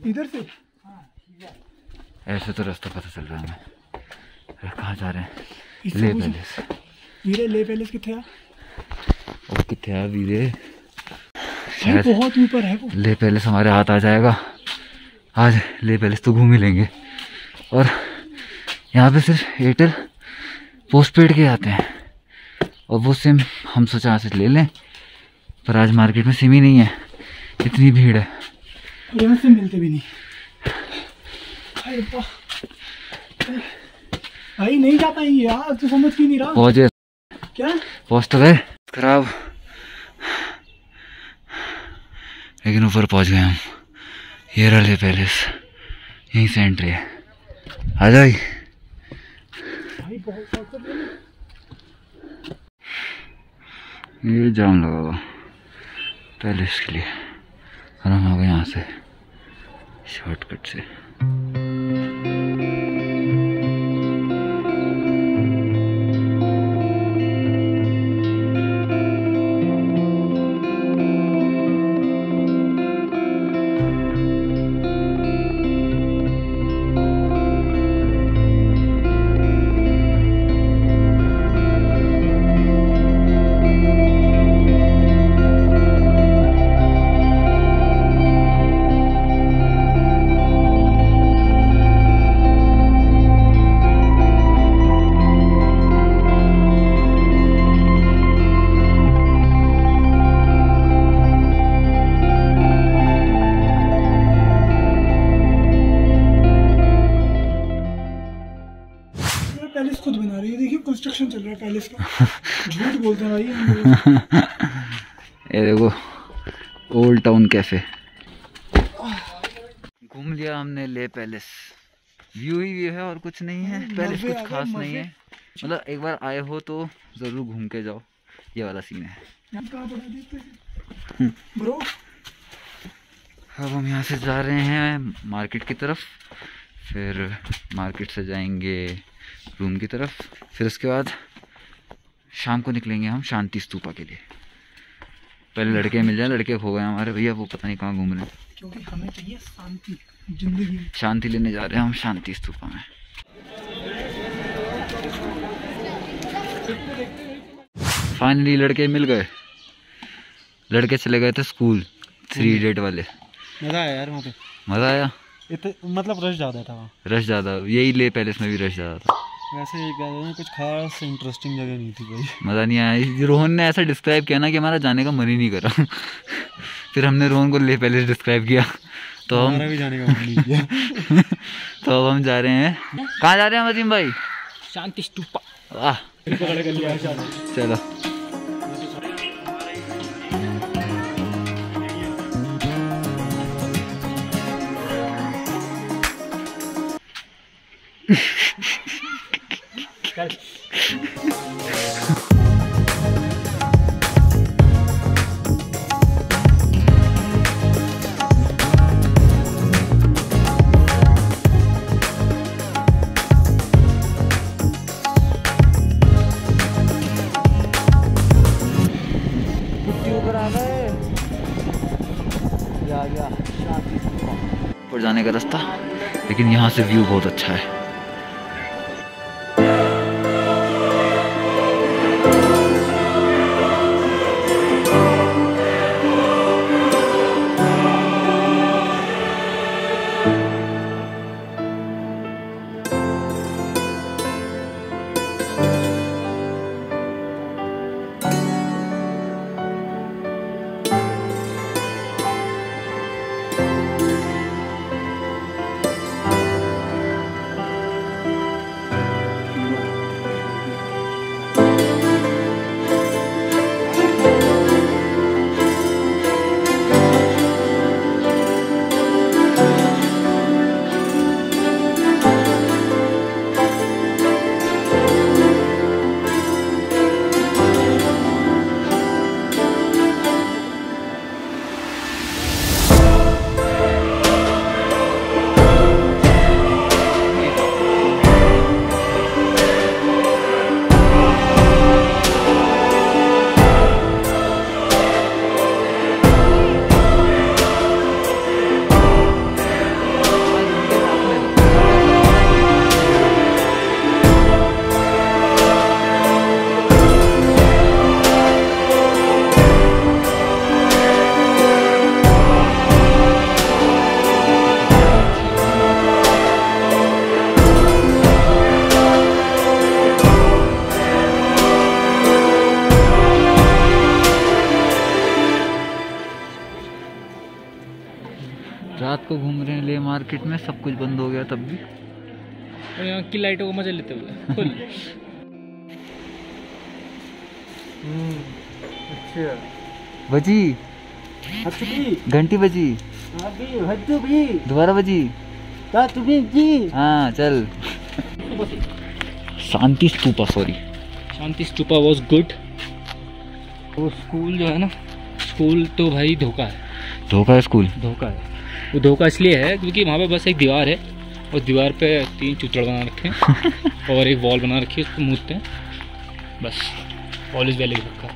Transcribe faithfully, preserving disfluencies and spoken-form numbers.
इधर से ऐसे तो रास्ता पता चल रहा है हमें। कहाँ जा रहे हैं? ले पैलेस। वीरे ले पैलेस किथे आ? वो किथे आ वीरे? शायद बहुत ऊपर है वो। ले पैलेस हमारे हाथ आ जाएगा आज। ले पैलेस तो घूम ही लेंगे। और यहाँ पे सिर्फ एयरटेल पोस्ट पेड के आते हैं और वो सिम हम सोचा यहाँ से ले लें, पर आज मार्केट में सिम ही नहीं है, इतनी भीड़ है। यहाँ से मिलते भी नहीं। भाई नहीं जा पाएंगे यार, तू समझ क्यों नहीं रहा? पहुंचे क्या? पहुंच तो गए, खराब, लेकिन ऊपर पहुंच गए हम। ये रहा ले पैलेस, यहीं से एंट्री है। आ जाओ। ये जाम लगा हुआ पैलेस के लिए और हम आ गए यहाँ से शॉर्टकट से। पैलेस खुद बना रही है, देखिए कंस्ट्रक्शन चल रहा है पैलेस का। झूठ बोलते हैं भाई। ये देखो ओल्ड टाउन कैफे। घूम लिया हमने ले पैलेस। व्यू ही व्यू है और कुछ नहीं है। पैलेस कुछ खास नहीं है, मतलब एक बार आए हो तो जरूर घूम के जाओ। ये वाला सीन है। ब्रो अब हम यहाँ से जा रहे हैं मार्केट की तरफ, फिर मार्केट से जाएंगे रूम की तरफ, फिर उसके बाद शाम को निकलेंगे हम शांति स्तूपा के लिए। पहले लड़के मिल जाए, लड़के हो गए हमारे भैया, वो पता नहीं कहाँ घूम रहे हैं, क्योंकि हमें चाहिए शांति जिंदगी में। शांति लेने जा रहे हैं हम शांति स्तूपा में। फाइनली लड़के मिल गए। लड़के चले गए थे स्कूल, थ्री इडियट वाले। मजा आया यार वहाँ पे। मजा आया, मतलब रश ज्यादा था वहाँ। रश ज्यादा, यही ले पैलेस में भी रश ज्यादा था। वैसे एक कुछ खास इंटरेस्टिंग जगह नहीं थी कोई। मज़ा नहीं आया। रोहन ने ऐसा डिस्क्राइब किया ना कि हमारा जाने का मन ही नहीं करा। फिर हमने रोहन को ले पैलेस डिस्क्राइब किया तो हम भी जाने का मन नहीं किया। तो अब हम जा रहे हैं, कहाँ जा रहे हैं वसीम भाई? शांति स्तूपा। वाह चलो। ऊपर जाने का रास्ता, लेकिन यहाँ से व्यू बहुत अच्छा है। को घूम रहे हैं ले मार्केट में, सब कुछ बंद हो गया तब भी। और यहाँ की लाइटों को मजा लेते हुए फुल। अच्छा बजी घंटी बजी, दोबारा बजी। हाँ चल। Shanti Stupa, sorry Shanti Stupa was good. वो स्कूल जो है ना, स्कूल तो भाई धोखा है। धोखा है स्कूल, धोखा है। वो धोखा इसलिए है क्योंकि वहाँ पे बस एक दीवार है और दीवार पे तीन चुचड़ बना रखे हैं और एक वॉल बना रखी है, उसको मूदते हैं बस। ऑल इज वेल इज धोखा।